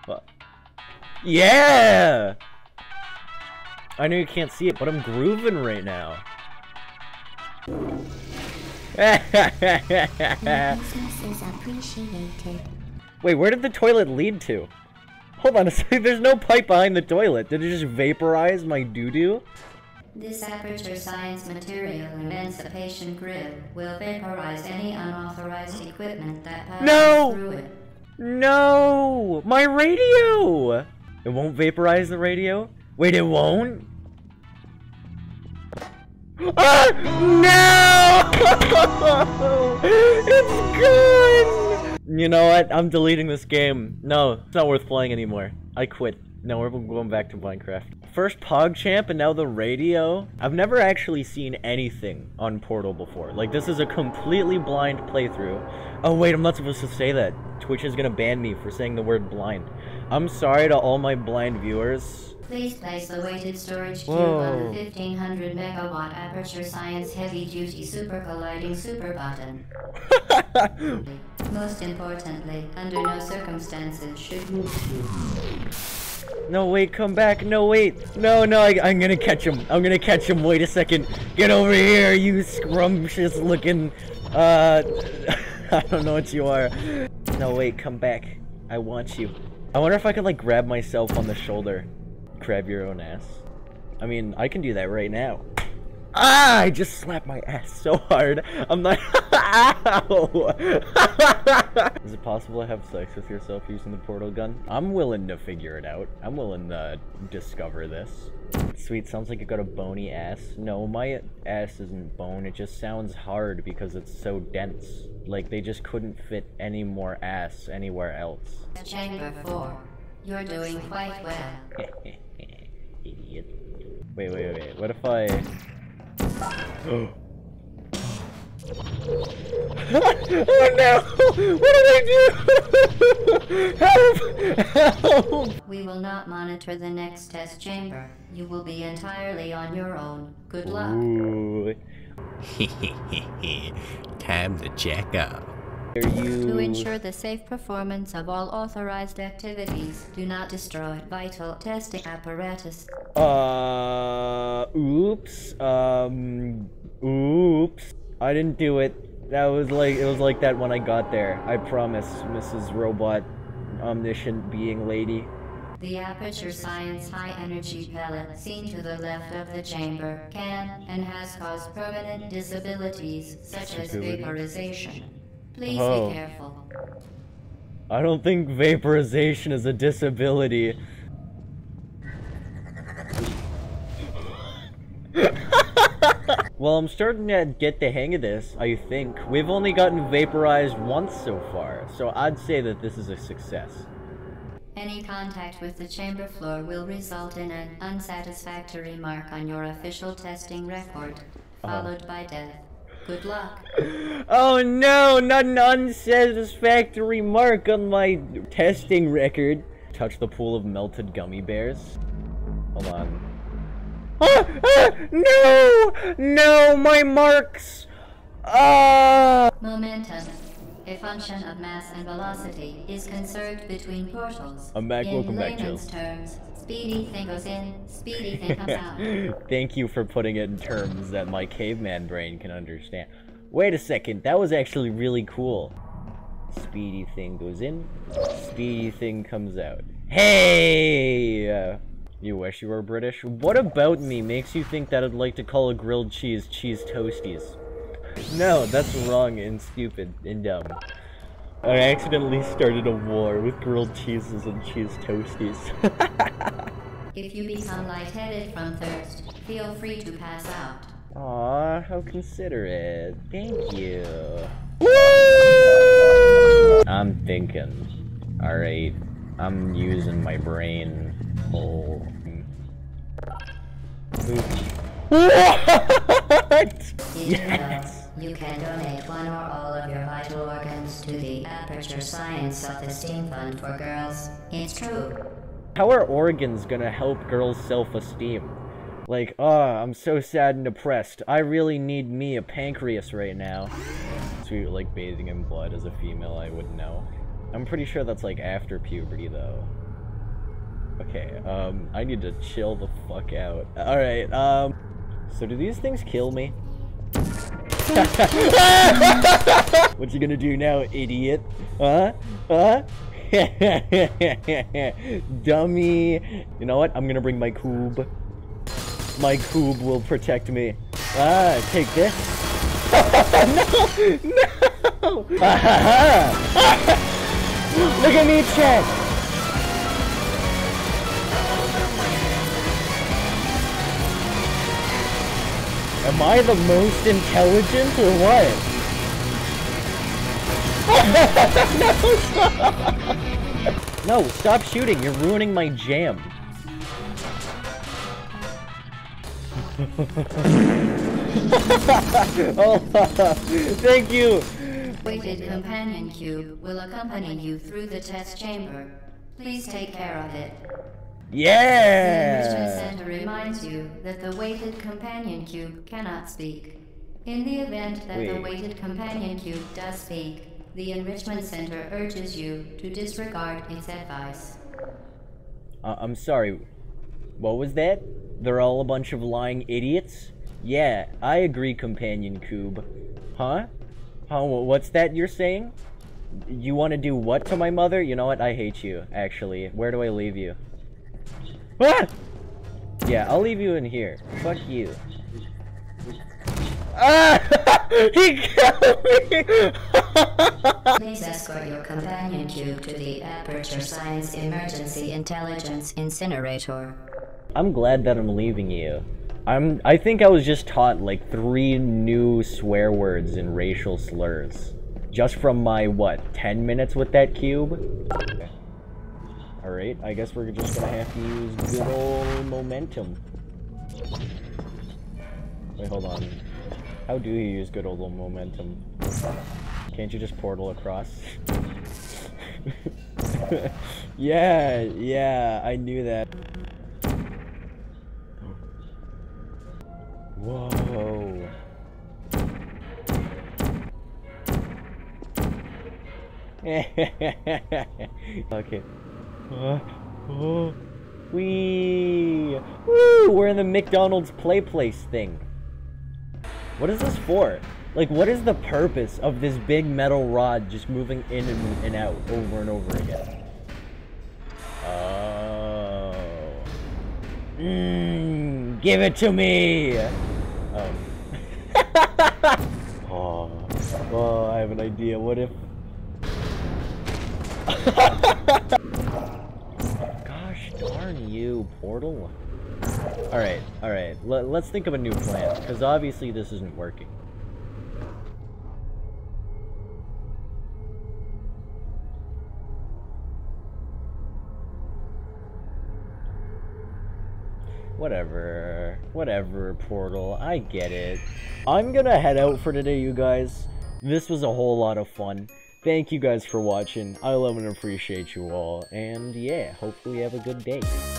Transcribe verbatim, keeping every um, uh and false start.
What? Yeah! I know you can't see it, but I'm grooving right now. Wait, where did the toilet lead to? Hold on a second, there's no pipe behind the toilet. Did it just vaporize my doo-doo? This Aperture Science Material Emancipation Grid will vaporize any unauthorized equipment that passes No! through it. No! My radio! It won't vaporize the radio? Wait, it won't? Ah! No! It's gone! You know what? I'm deleting this game. No, it's not worth playing anymore. I quit. No, we're going back to Minecraft. First PogChamp and now the radio? I've never actually seen anything on Portal before. Like, this is a completely blind playthrough. Oh wait, I'm not supposed to say that. Twitch is gonna ban me for saying the word blind. I'm sorry to all my blind viewers. Please place the weighted storage cube Whoa. on the fifteen hundred megawatt Aperture Science Heavy Duty Super Colliding Super Button. Most importantly, under no circumstances should you... No, wait, come back. No, wait. No, no, I, I'm gonna catch him. I'm gonna catch him. Wait a second. Get over here, you scrumptious looking, uh, I don't know what you are. No, wait, come back. I want you. I wonder if I could, like, grab myself on the shoulder. Grab your own ass. I mean, I can do that right now. Ah! I just slapped my ass so hard. I'm not. Ow! Is it possible to have sex with yourself using the portal gun? I'm willing to figure it out. I'm willing to discover this. Sweet, sounds like you got a bony ass. No, my ass isn't bone. It just sounds hard because it's so dense. Like, they just couldn't fit any more ass anywhere else. Chamber four. You're doing quite well. Idiot. Wait, wait, wait. What if I... Oh. Oh no! What did I do? Help! Help! We will not monitor the next test chamber. You will be entirely on your own. Good luck. Ooh. Time to check out. Are you... To ensure the safe performance of all authorized activities, do not destroy vital testing apparatus. Uh... Oops. Um... Oops. I didn't do it. That was like... It was like that when I got there. I promise, Missus Robot, omniscient being lady. The Aperture Science high-energy pellet seen to the left of the chamber can and has caused permanent disabilities such as vaporization. Please Oh. be careful. I don't think vaporization is a disability. Well, I'm starting to get the hang of this, I think. We've only gotten vaporized once so far, so I'd say that this is a success. Any contact with the chamber floor will result in an unsatisfactory mark on your official testing record, followed by death. Good luck. Oh no, not an unsatisfactory mark on my testing record. Touch the pool of melted gummy bears. Hold on. Ah, ah, no! No, my marks! Ah! Momentum, a function of mass and velocity, is conserved between portals. I'm back, in welcome back, layman's Jill. terms, speedy thing goes in, speedy thing comes out. Thank you for putting it in terms that my caveman brain can understand. Wait a second, that was actually really cool. Speedy thing goes in, speedy thing comes out. Hey! Uh, you wish you were British? What about me makes you think that I'd like to call a grilled cheese cheese toasties? No, that's wrong and stupid and dumb. I accidentally started a war with grilled cheeses and cheese toasties. If you become lightheaded from thirst, feel free to pass out. Aw, how considerate. Thank you. Woo! I'm thinking. Alright, I'm using my brain. Oh. What? Did Yes! you know you can donate one or all of your vital organs to the Aperture Science Self-Esteem Fund for Girls? It's true. How are organs gonna help girls' self-esteem? Like, ah, oh, I'm so sad and depressed. I really need me a pancreas right now. Sweet, like bathing in blood as a female, I would know. I'm pretty sure that's like after puberty though. Okay, um, I need to chill the fuck out. Alright, um... So do these things kill me? What you gonna do now, idiot? Huh? Huh? Dummy. You know what? I'm gonna bring my cube. My cube will protect me. Ah, take this. No! No! Look at me, Chet! Am I the most intelligent or what? No, stop. No, stop shooting. You're ruining my jam. Oh, thank you. Weighted companion cube will accompany you through the test chamber. Please take care of it. Yeah! The Enrichment Center reminds you that the weighted companion cube cannot speak. In the event that Wait. the weighted companion cube does speak, the Enrichment Center urges you to disregard its advice. Uh, I'm sorry. What was that? They're all a bunch of lying idiots? Yeah, I agree, Companion Cube. Huh? Huh? What's that you're saying? You want to do what to my mother? You know what? I hate you, actually. Where do I leave you? Ah! Yeah, I'll leave you in here. Fuck you. Ah! He killed me! Please escort your companion cube to the Aperture Science Emergency Intelligence Incinerator. I'm glad that I'm leaving you. I'm- I think I was just taught like three new swear words and racial slurs. Just from my, what, ten minutes with that cube? Okay. Alright, I guess we're just gonna have to use good old momentum. Wait, hold on. How do you use good old momentum? Can't you just portal across? Yeah, yeah, I knew that. Whoa. Okay. Uh, oh. Wee. Woo! We're in the McDonald's play place thing. What is this for? Like, what is the purpose of this big metal rod just moving in and, and out over and over again? Oh. Mmm. Give it to me! Um. Oh. Oh, I have an idea. What if... Gosh darn you, Portal. Alright, alright. L let's think of a new plan, because obviously this isn't working. Whatever. Whatever, Portal. I get it. I'm gonna head out for today, you guys. This was a whole lot of fun. Thank you guys for watching. I love and appreciate you all. And yeah, hopefully you have a good day.